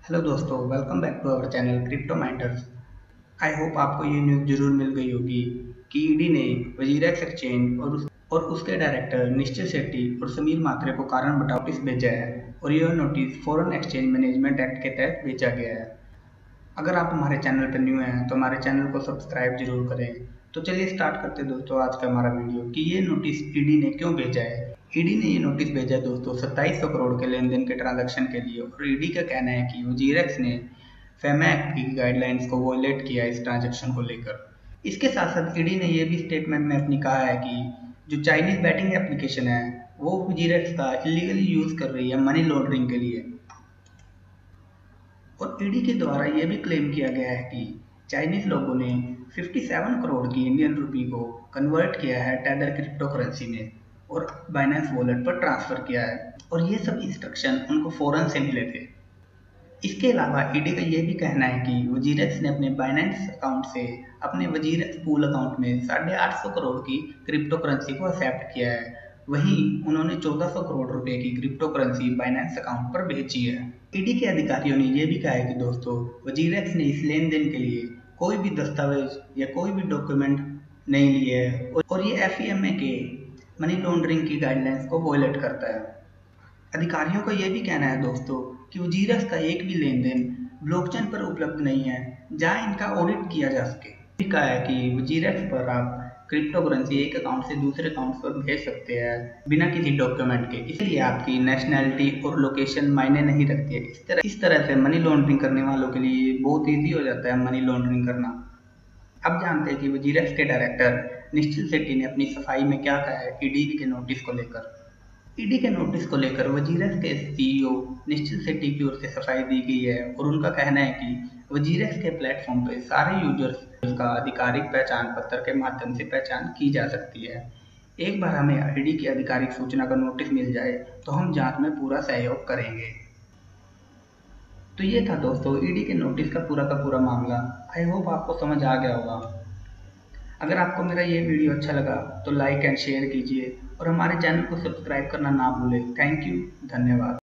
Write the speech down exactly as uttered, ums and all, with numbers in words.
Hello दोस्तों, welcome back to our channel Crypto Minders. I hope आपको ये news जरूर मिल गई होगी कि ईडी ने वजीरेक्स एक्सचेंज और उस और उसके डायरेक्टर निश्चित शेट्टी और समीर म्हात्रे को कारण बताओ नोटिस भेजा है और यह notice foreign exchange management act के तहत भेजा गया है। अगर आप हमारे चैनल पर न्यू हैं तो हमारे चैनल को सब्सक्राइब जरूर करें। तो चलिए स्टार्ट करते हैं दोस्तों आज का हमारा वीडियो कि ये नोटिस ईडी ने क्यों भेजा है। ईडी ने ये नोटिस भेजा है दोस्तों सत्ताईस सौ करोड़ के लेन देन के ट्रांजैक्शन के लिए, और ईडी का कहना है कि वजीरेक्स ने फेमा एक्ट की गाइडलाइंस को वॉयलेट किया इस ट्रांजैक्शन को लेकर। इसके साथ साथ ईडी ने यह भी स्टेटमेंट में अपनी कहा है कि जो चाइनीज बैटिंग एप्लीकेशन है वो वजीरेक्स का इलीगली यूज कर रही है मनी लॉन्ड्रिंग के लिए। और ईडी के द्वारा यह भी क्लेम किया गया है कि चाइनीज लोगों ने सत्तावन करोड़ की इंडियन रुपी को कन्वर्ट किया है टेदर क्रिप्टो करेंसी में और बाइनेंस वॉलेट पर ट्रांसफर किया है, और ये सब इंस्ट्रक्शन उनको फौरन से मिले थे। इसके अलावा ईडी का यह भी कहना है कि वजीरेक्स ने अपने बाइनेंस अकाउंट से अपने वजीरेक्स पूल अकाउंट में साढ़े आठ सौ करोड़ की क्रिप्टो करेंसी को एक्सेप्ट किया है। वहीं उन्होंने चौदह सौ करोड़ रुपए की क्रिप्टो करेंसी बाइनेंस अकाउंट पर भेजी है। ईडी के अधिकारियों ने यह भी कहा है कि दोस्तों वजीरेक्स ने इस लेन देन के लिए कोई भी दस्तावेज या कोई भी डॉक्यूमेंट नहीं लिए है, और ये एफ के मनी लॉन्ड्रिंग की गाइडलाइंस को वॉयलेट करता है। अधिकारियों का यह भी कहना है दोस्तों कि वजीरस का एक भी लेन देन ब्लॉकचेन पर उपलब्ध नहीं है जहां इनका ऑडिट किया जा सके। भी कहा है कि वजीरस पर आप क्रिप्टो करेंसी एक अकाउंट से दूसरे अकाउंट पर भेज सकते हैं बिना किसी डॉक्यूमेंट के, इसलिए आपकी नेशनैलिटी और लोकेशन मायने नहीं रखती है। इस तरह इस तरह से मनी लॉन्ड्रिंग करने वालों के लिए बहुत ईजी हो जाता है मनी लॉन्ड्रिंग करना। अब जानते हैं कि वजीरस के डायरेक्टर निश्चित शेट्टी ने अपनी सफाई में क्या कहा है ईडी के नोटिस को लेकर। ईडी के नोटिस को लेकर वजीरस के सीईओ निश्चित शेट्टी की ओर से सफाई दी गई है, और उनका कहना है कि वजीरस के प्लेटफॉर्म पर सारे यूजर्स का आधिकारिक पहचान पत्र के माध्यम से पहचान की जा सकती है। एक बार हमें ईडी की आधिकारिक सूचना का नोटिस मिल जाए तो हम जांच में पूरा सहयोग करेंगे। तो ये था दोस्तों ईडी के नोटिस का पूरा का पूरा मामला। आई होप आपको समझ आ गया होगा। अगर आपको मेरा ये वीडियो अच्छा लगा तो लाइक एंड शेयर कीजिए और हमारे चैनल को सब्सक्राइब करना ना भूलें। थैंक यू, धन्यवाद।